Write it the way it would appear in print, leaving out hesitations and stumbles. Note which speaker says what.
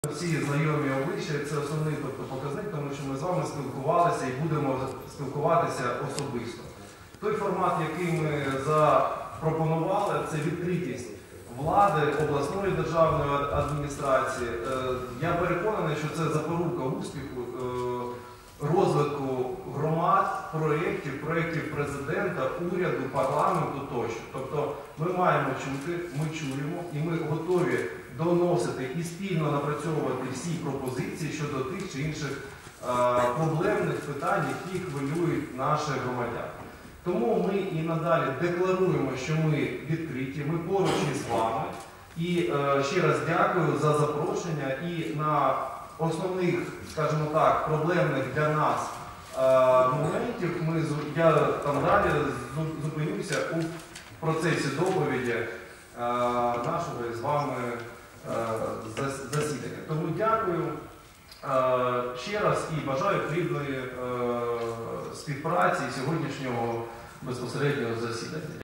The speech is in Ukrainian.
Speaker 1: Всі знайомі обличчя – це основний показник, тому що ми з вами спілкувалися і будемо спілкуватися особисто. Той формат, який ми запропонували, це відкритість влади, обласної державної адміністрації. Я переконаний, що це запорука успіху, розвитку громад, проєктів президента, уряду, парламенту тощо. Тобто ми маємо чути, ми чуємо і ми готові доносити і спільно напрацьовувати всі пропозиції щодо тих чи інших проблемних питань, які хвилюють наших громадян. Тому ми і надалі декларуємо, що ми відкриті, ми поруч із вами. І ще раз дякую за запрошення і на основних, скажімо так, проблемних для нас моментів я там далі зупинюся у процесі доповіді нашого з вами засідання. Тому дякую ще раз і бажаю плідної співпраці сьогоднішнього безпосереднього засідання.